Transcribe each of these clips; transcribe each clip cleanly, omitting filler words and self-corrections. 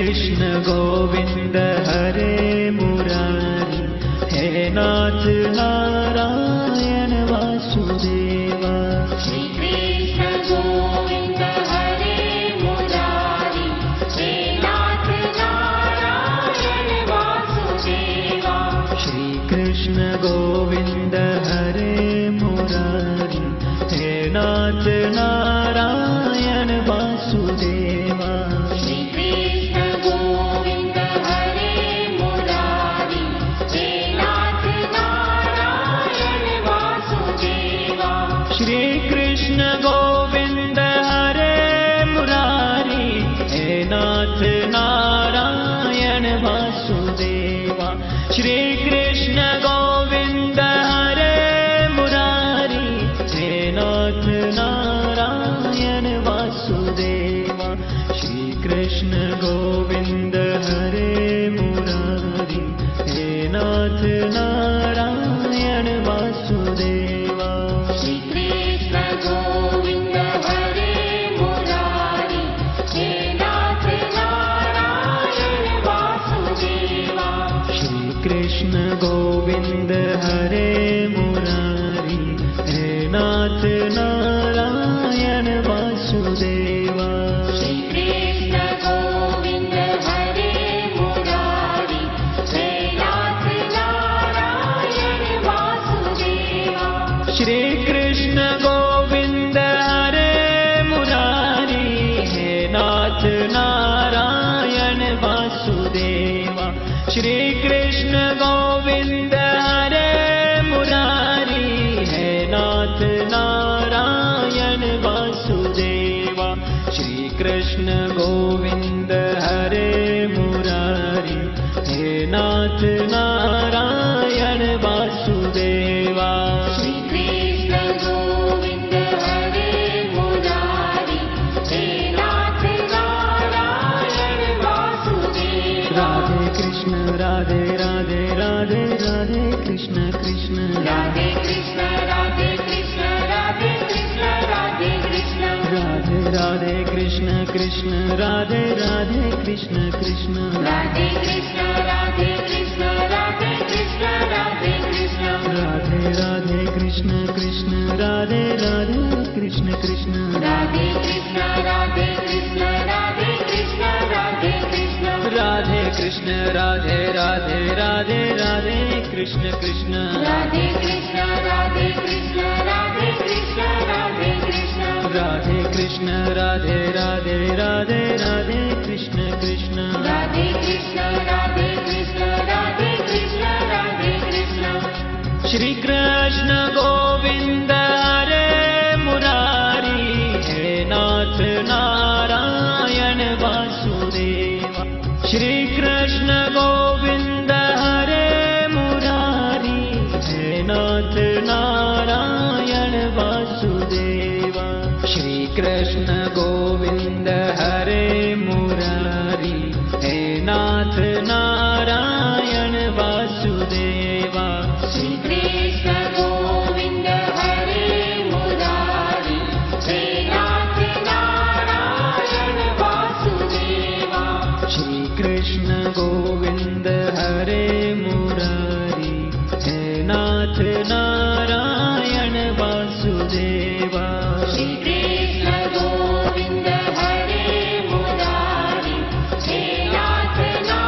Krishna Govind हरे Murari, हे नाथ Narayan Vasudeva. Shri Krishna Govind हरे Murari, हे नाथ Narayan Vasudeva. Shri Krishna Govind हरे Murari, हे नाथ Narayan Vasudeva. Shri Krishna Govind हरे Murari, हे नाथ Narayan Vasudeva. Shri Krishna Govind हरे Murari, हे नाथ Narayan Vasudeva. Shri Krishna Govind हरे Murari, हे नाथ Narayan Vasudeva. Shri Krishna Govind हरे Murari, हे नाथ Narayan Vasudeva. Shri Krishna Govind हरे Murari, हे नाथ Narayan Vasudeva. Shri Krishna Govind हरे Murari, हे नाथ Narayan Vasudeva. Shri Krishna Govind हरे Murari, हे नाथ Narayan Vasudeva. Shri Krishna Govind हरे Murari, हे नाथ Narayan Vasudeva. Shri Krishna Govind हरे Murari, हे नाथ Narayan Vasudeva. Shri Krishna Govind हरे Murari, हे नाथ Narayan Vasudeva. Shri Krishna Govind हरे Murari, हे नाथ Narayan Vasudeva. Radhe Krishna Radhe Radhe Radhe Radhe Krishna Krishna Radhe Krishna Radhe Krishna Radhe Krishna Radhe Krishna. Radhe Radhe Krishna Krishna Radhe Radhe Krishna Krishna. Radhe Krishna Radhe Krishna Radhe Krishna Radhe Krishna. Radhe Radhe Krishna Krishna Radhe Radhe Krishna Krishna. Radhe Krishna Radhe Krishna Radhe Krishna Radhe Krishna. Radhe Krishna Radhe Radhe Radhe Radhe Krishna Krishna. Radhe Krishna Radhe Krishna Radhe Krishna Radhe Krishna. Radhe Krishna Radhe Radhe Radhe Radhe Krishna Krishna. Radhe Krishna Radhe Krishna Radhe Krishna Radhe Krishna. Shri Krishna Govind हरे Murari, हे नाथ Narayan Vasudeva. Shri Krishna Govind हरे Murari, हे नाथ Narayan Vasudeva. Shri Krishna Govind हरे Murari, हे नाथ Narayan Vasudeva. Shri Krishna Govind हरे Murari, हे नाथ Narayan Vasudeva. Shri Krishna Govind हरे Murari, हे नाथ Narayan Vasudeva. Shri Krishna Govind हरे Murari, हे नाथ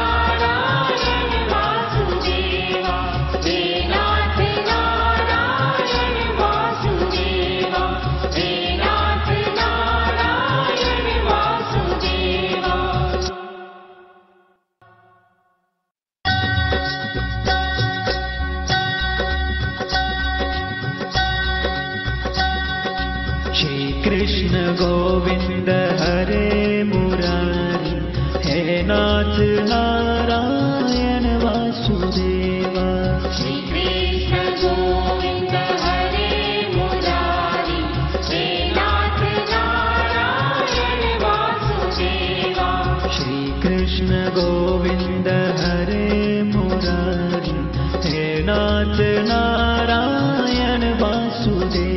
Narayan Vasudeva. हे नाथ Narayan Vasudeva. हे नाथ Narayan Vasudeva. Shri Krishna Govind हरे Murari, हे नाथ Narayan Vasudeva. Shri Krishna Govind हरे Murari, हे नाथ Narayan Vasudeva. Shri Krishna Govind हरे Murari, हे नाथ Narayan Vasudeva.